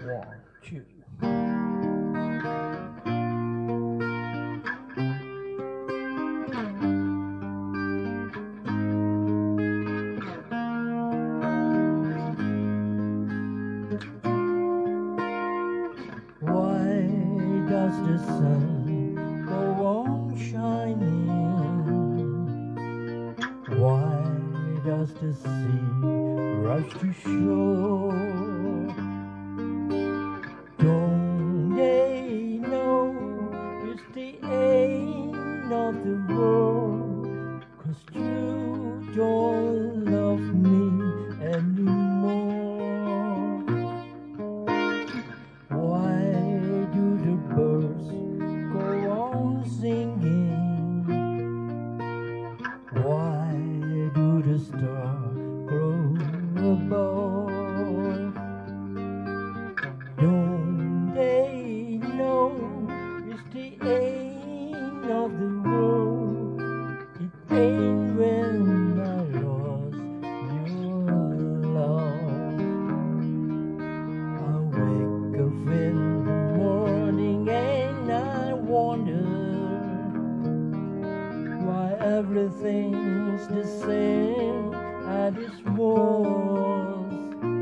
One, two. Why does the sun go on shining? Why does the sea rush to shore? Don't they know it's the end of the world? 'Cause you don't love me anymore. Why do the birds go on singing? Why do the stars glow above? Don't they know it's the end of the world? It ain't when I lost your love. I wake up in the morning and I wonder why everything's the same as it was.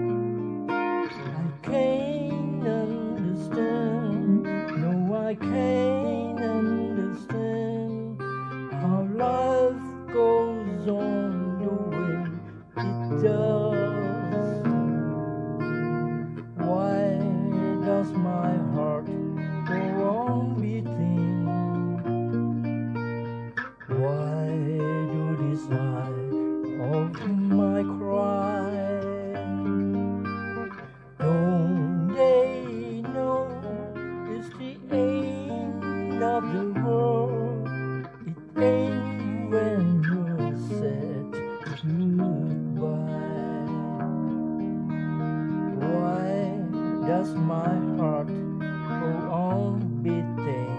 I can't understand, no I can't understand how life goes on the way it does. Why does my heart go on beating? Why do these eyes of my cry? Don't they know it's the end of the world? It ain't when you're said goodbye. Why does my heart go on beating?